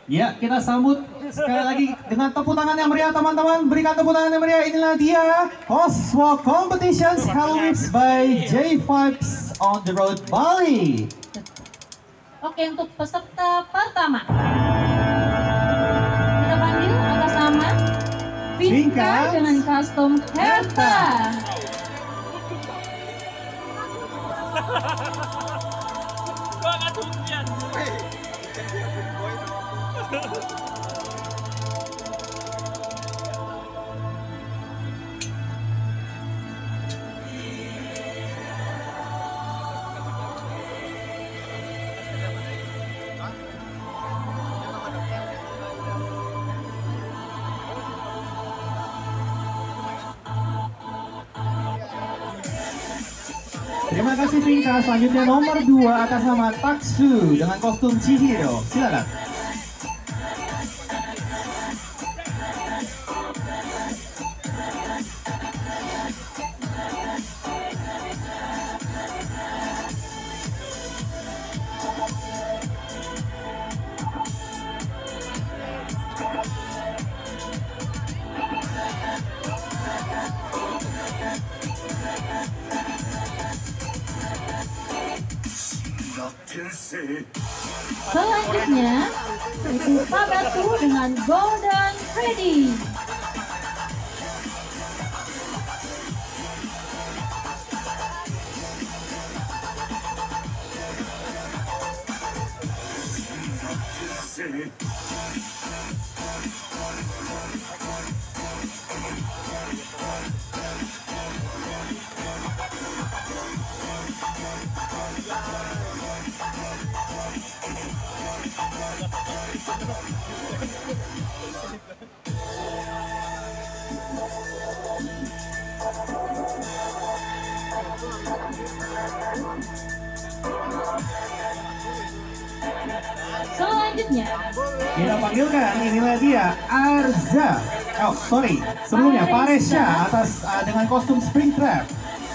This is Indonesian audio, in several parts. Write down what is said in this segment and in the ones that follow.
Ya, kita sambut sekali lagi dengan tepuk tangan yang meriah teman-teman. Berikan tepuk tangan yang meriah. Inilah dia host for competitions Hell Weeks by J-Vibes on the Road Bali. Oke, untuk peserta pertama kita panggil atas nama Vinka dengan kostum Herta. Terima kasih Vinka. Selanjutnya nomor 2 atas nama Taksu dengan kostum Chihiro. Silakan. Selanjutnya itu Pabatu dengan Golden Freddy. Selanjutnya Kita panggilkan, inilah dia Arza. Oh, sorry. Sebelumnya Paresha atas dengan kostum Springtrap.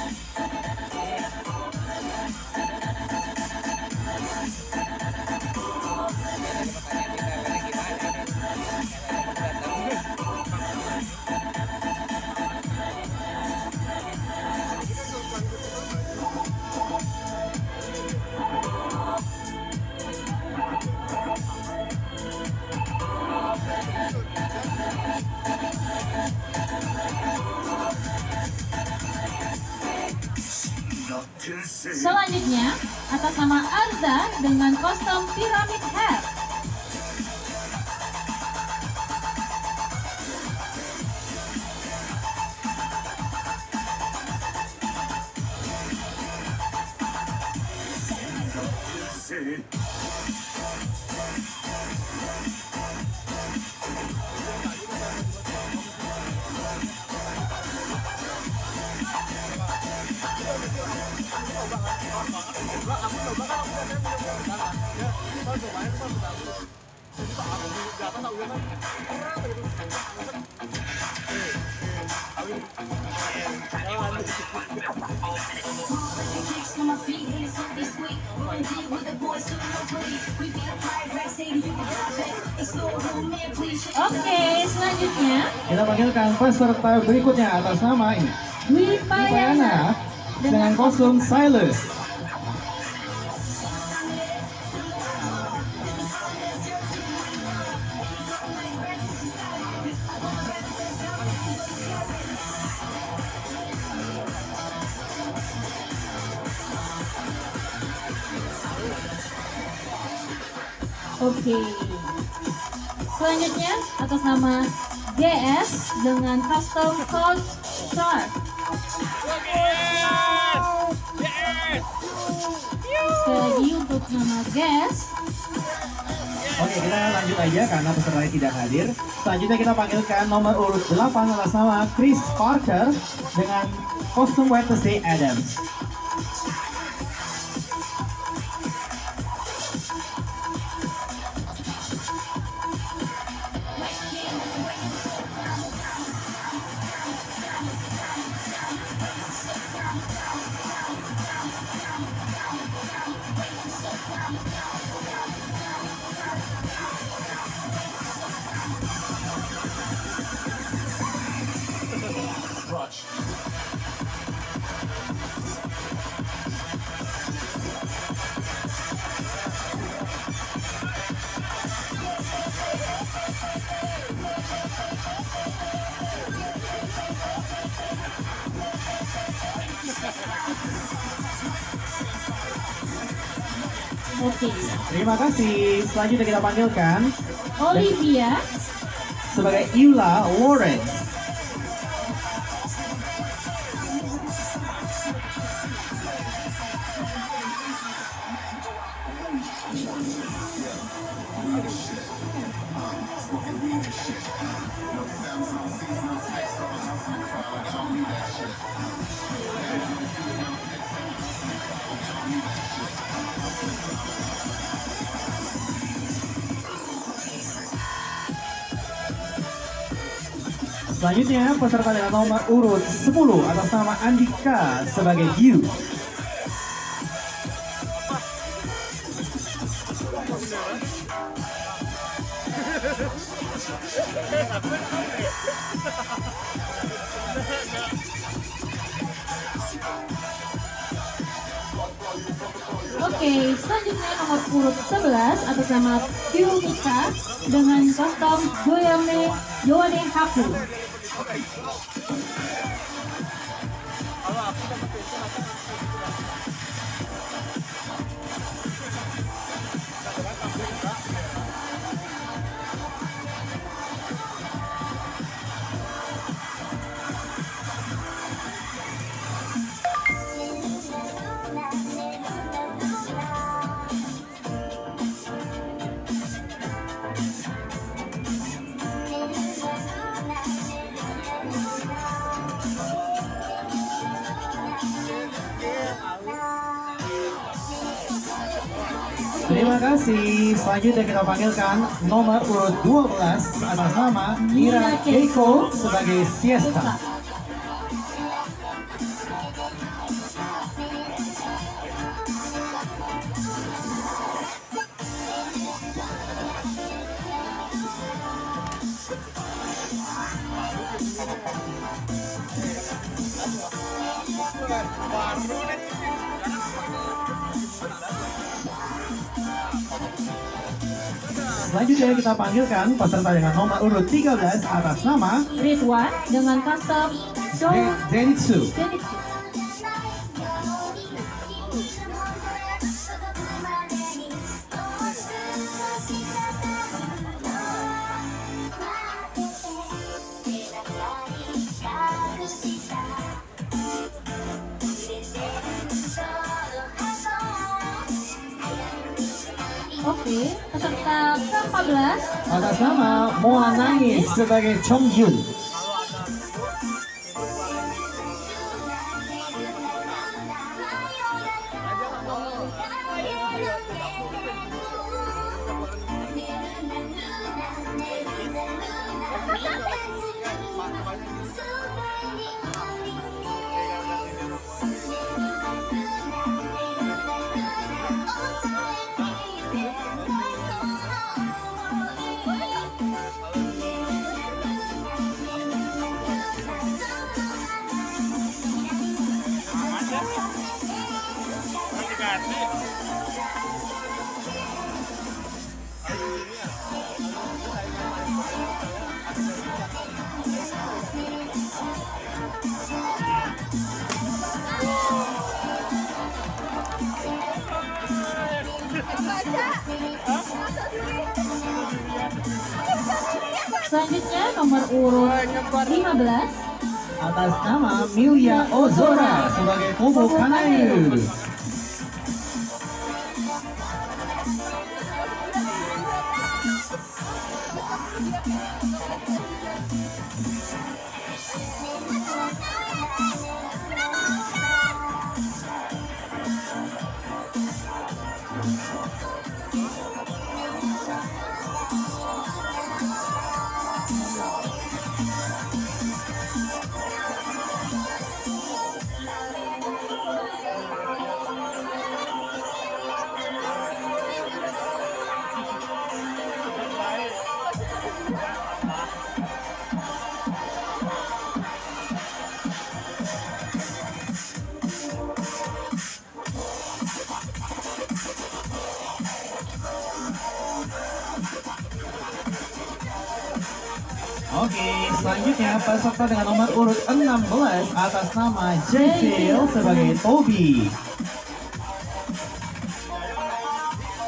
Selanjutnya atas nama Arza dengan kostum Pyramid Head. Oke, selanjutnya Kita panggilkan peserta berikutnya atas nama ini Dwi Payana dengan kostum Silas. Oke. Selanjutnya atas nama GS dengan custom Coach Shark. Sekali lagi untuk nama GS. Oke, kita lanjut aja karena peserta lain tidak hadir. Selanjutnya kita panggilkan nomor urut 8 atas nama Chris Parker dengan kostum Wednesday Adams. Oke. Terima kasih. Selanjutnya kita panggilkan Olivia. sebagai Eula Lawrence. Selanjutnya peserta dengan nomor urut 10 atas nama Andika sebagai Yu. Oke, selanjutnya nomor urut 11 atas nama Yumika dengan kostum Yoane Haku. Terima kasih. Selanjutnya kita panggilkan nomor urut 12 atas nama Mira Keiko sebagai Siesta. Selanjutnya kita panggilkan peserta dengan nomor urut 13 atas nama Ridwan dengan kostum Zenitsu. Zenitsu. Oke, peserta ke-14 Atas nama Moa Nangis sebagai Chong Yun. Selanjutnya nomor urut 15 Atas nama Milia Ozora sebagai Kobo Kanayu. Oke, selanjutnya peserta dengan nomor urut 16 atas nama Jayfield sebagai Toby.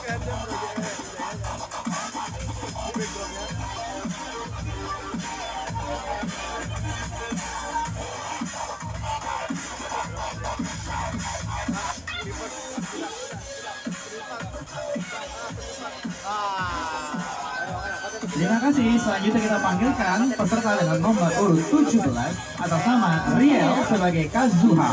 Terima kasih. Selanjutnya kita panggilkan peserta dengan nomor urut 17 atas nama Riel sebagai Kazuha.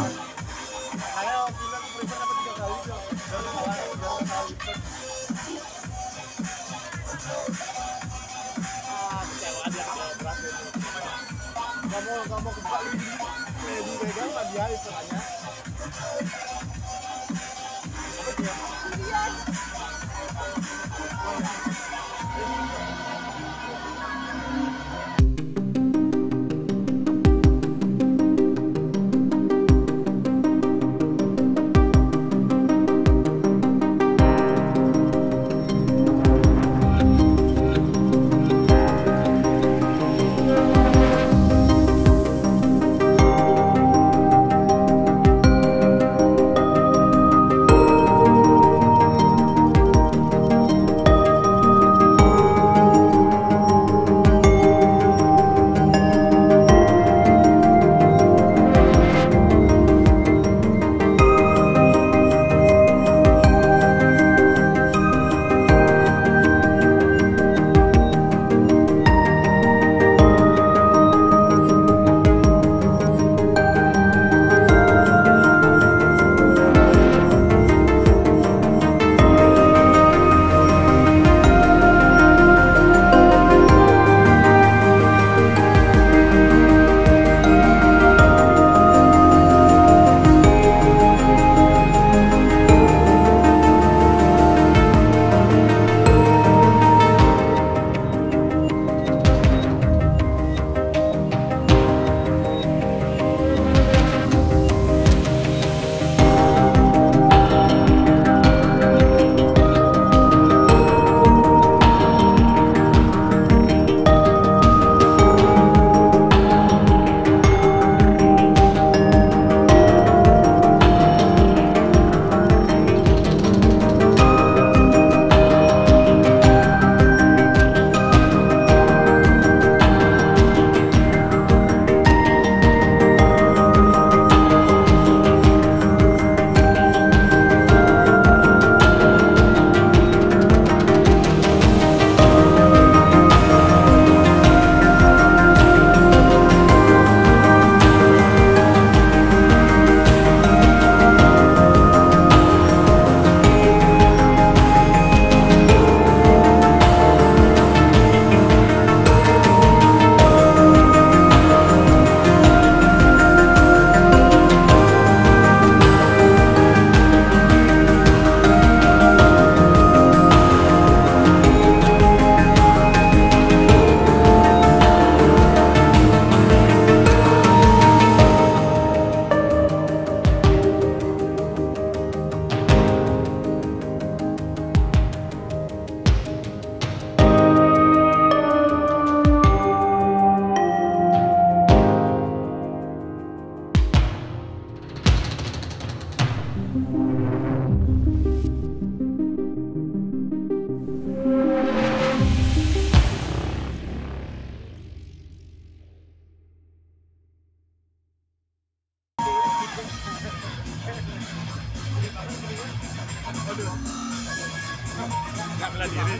Nggak bela diri.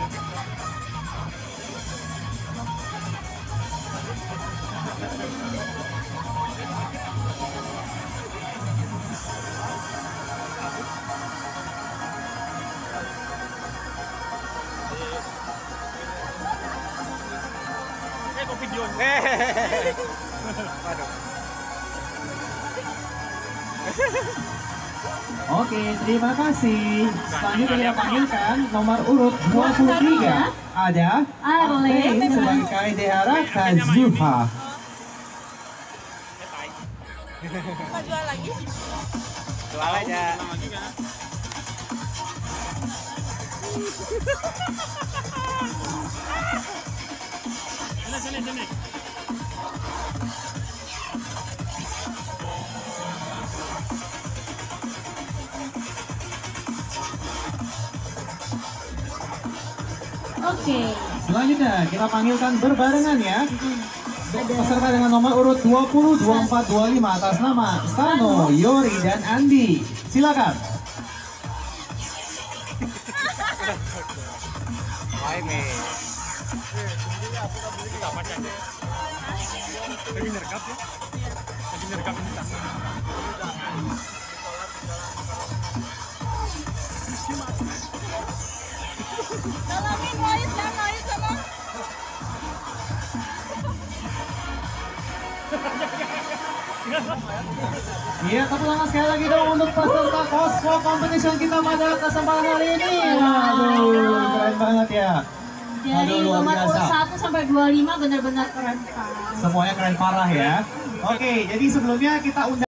Kok video. Waduh. Oke, terima kasih. Selanjutnya kita panggilkan nomor urut 23. Ada Arlene sebagai Dehara Kazuha. Mau jual lagi? Jual aja. Sini, sini. Oke. Selanjutnya kita panggilkan berbarengan ya. Peserta dengan nomor urut 20, 24, 25 atas nama Stano, Yori, dan Andi. Silakan. Main lagi nyerekap ya? Lagi nyerekap ini tak? Tolongin noise dan noise sama. Iya, tepuk tangan sekali lagi dong untuk peserta Cosmo Competition kita pada kesempatan hari ini. Waduh, keren banget ya. Dari Aduh, luar nomor urut biasa. 1 sampai 25 benar-benar keren. Pak. Semuanya keren parah ya. Oke, jadi sebelumnya kita undang